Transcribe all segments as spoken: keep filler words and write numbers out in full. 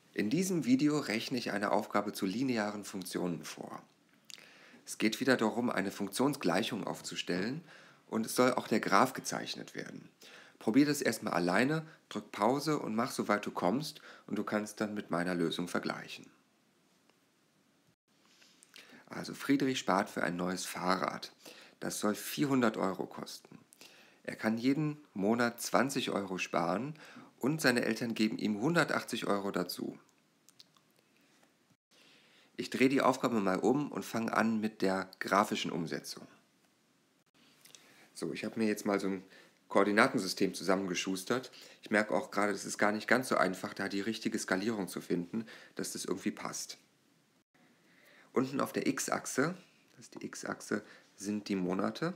In diesem Video rechne ich eine Aufgabe zu linearen Funktionen vor. Es geht wieder darum, eine Funktionsgleichung aufzustellen und es soll auch der Graph gezeichnet werden. Probier das erstmal alleine, drück Pause und mach soweit du kommst und du kannst dann mit meiner Lösung vergleichen. Also Friedrich spart für ein neues Fahrrad. Das soll vierhundert Euro kosten. Er kann jeden Monat zwanzig Euro sparen und seine Eltern geben ihm hundertachtzig Euro dazu. Ich drehe die Aufgabe mal um und fange an mit der grafischen Umsetzung. So, ich habe mir jetzt mal so ein Koordinatensystem zusammengeschustert. Ich merke auch gerade, das ist gar nicht ganz so einfach, da die richtige Skalierung zu finden, dass das irgendwie passt. Unten auf der X-Achse, das ist die X-Achse, sind die Monate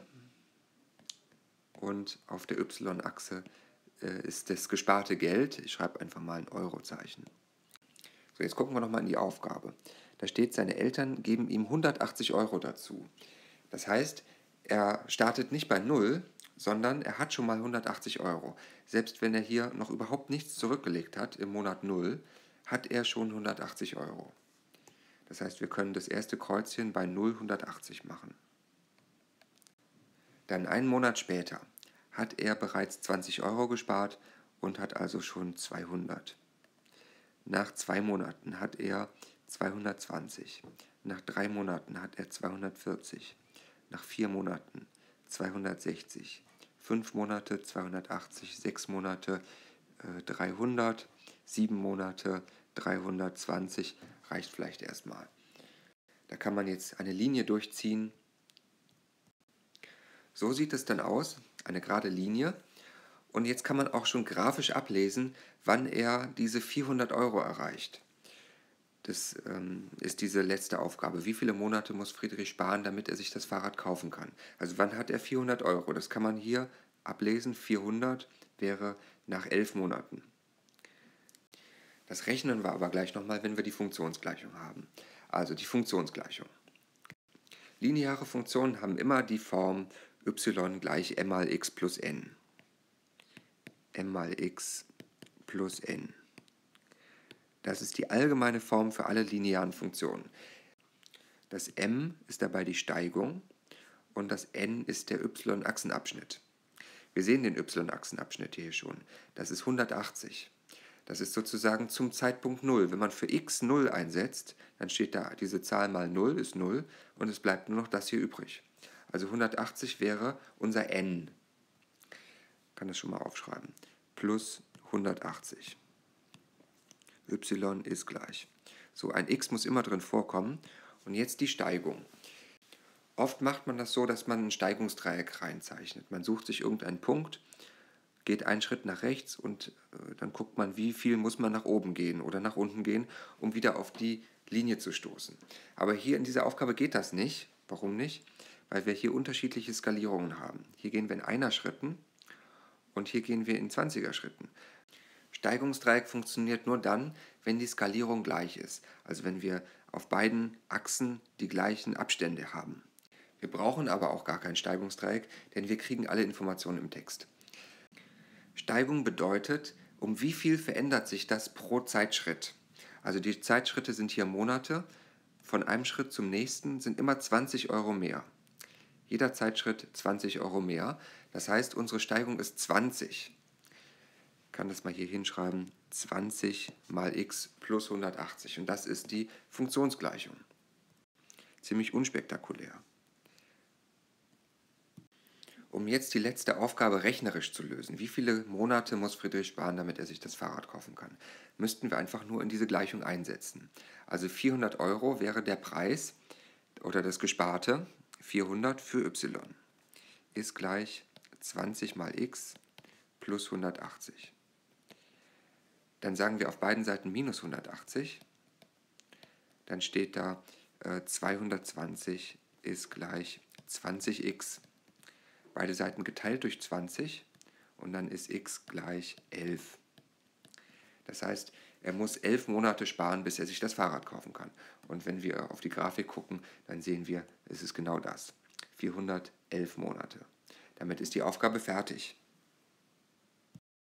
und auf der Y-Achse äh, ist das gesparte Geld. Ich schreibe einfach mal ein Eurozeichen. So, jetzt gucken wir nochmal in die Aufgabe. Da steht, seine Eltern geben ihm hundertachtzig Euro dazu. Das heißt, er startet nicht bei null, sondern er hat schon mal hundertachtzig Euro. Selbst wenn er hier noch überhaupt nichts zurückgelegt hat, im Monat null, hat er schon hundertachtzig Euro. Das heißt, wir können das erste Kreuzchen bei null hundertachtzig machen. Dann einen Monat später hat er bereits zwanzig Euro gespart und hat also schon zweihundert. Nach zwei Monaten hat er zweihundertzwanzig. Nach drei Monaten hat er zweihundertvierzig. Nach vier Monaten zweihundertsechzig. Fünf Monate zweihundertachtzig. Sechs Monate äh, dreihundert. Sieben Monate dreihundertzwanzig. Reicht vielleicht erstmal. Da kann man jetzt eine Linie durchziehen. So sieht es dann aus, eine gerade Linie. Und jetzt kann man auch schon grafisch ablesen, wann er diese vierhundert Euro erreicht. Das ähm, ist diese letzte Aufgabe. Wie viele Monate muss Friedrich sparen, damit er sich das Fahrrad kaufen kann? Also wann hat er vierhundert Euro? Das kann man hier ablesen. vierhundert wäre nach elf Monaten. Das rechnen wir aber gleich nochmal, wenn wir die Funktionsgleichung haben. Also die Funktionsgleichung. Lineare Funktionen haben immer die Form y gleich m mal x plus n. m mal x plus n. Das ist die allgemeine Form für alle linearen Funktionen. Das m ist dabei die Steigung und das n ist der y-Achsenabschnitt. Wir sehen den y-Achsenabschnitt hier schon. Das ist hundertachtzig. Das ist sozusagen zum Zeitpunkt null. Wenn man für x null einsetzt, dann steht da, diese Zahl mal null ist null und es bleibt nur noch das hier übrig. Also hundertachtzig wäre unser n. Ich kann das schon mal aufschreiben. Plus hundertachtzig. Y ist gleich. So, ein x muss immer drin vorkommen. Und jetzt die Steigung. Oft macht man das so, dass man ein Steigungsdreieck reinzeichnet. Man sucht sich irgendeinen Punkt, geht einen Schritt nach rechts und äh, dann guckt man, wie viel muss man nach oben gehen oder nach unten gehen, um wieder auf die Linie zu stoßen. Aber hier in dieser Aufgabe geht das nicht. Warum nicht? Weil wir hier unterschiedliche Skalierungen haben. Hier gehen wir in einer Schritten und hier gehen wir in zwanziger Schritten. Steigungsdreieck funktioniert nur dann, wenn die Skalierung gleich ist, also wenn wir auf beiden Achsen die gleichen Abstände haben. Wir brauchen aber auch gar kein Steigungsdreieck, denn wir kriegen alle Informationen im Text. Steigung bedeutet, um wie viel verändert sich das pro Zeitschritt. Also die Zeitschritte sind hier Monate, von einem Schritt zum nächsten sind immer zwanzig Euro mehr. Jeder Zeitschritt zwanzig Euro mehr, das heißt, unsere Steigung ist zwanzig. Ich kann das mal hier hinschreiben, zwanzig mal x plus hundertachtzig. Und das ist die Funktionsgleichung. Ziemlich unspektakulär. Um jetzt die letzte Aufgabe rechnerisch zu lösen, wie viele Monate muss Friedrich sparen, damit er sich das Fahrrad kaufen kann, müssten wir einfach nur in diese Gleichung einsetzen. Also vierhundert Euro wäre der Preis oder das Gesparte, vierhundert für y, ist gleich zwanzig mal x plus hundertachtzig. Dann sagen wir auf beiden Seiten minus hundertachtzig. Dann steht da äh, zweihundertzwanzig ist gleich zwanzig x. Beide Seiten geteilt durch zwanzig und dann ist x gleich elf. Das heißt, er muss elf Monate sparen, bis er sich das Fahrrad kaufen kann. Und wenn wir auf die Grafik gucken, dann sehen wir, es ist genau das. vierhundertelf Monate. Damit ist die Aufgabe fertig.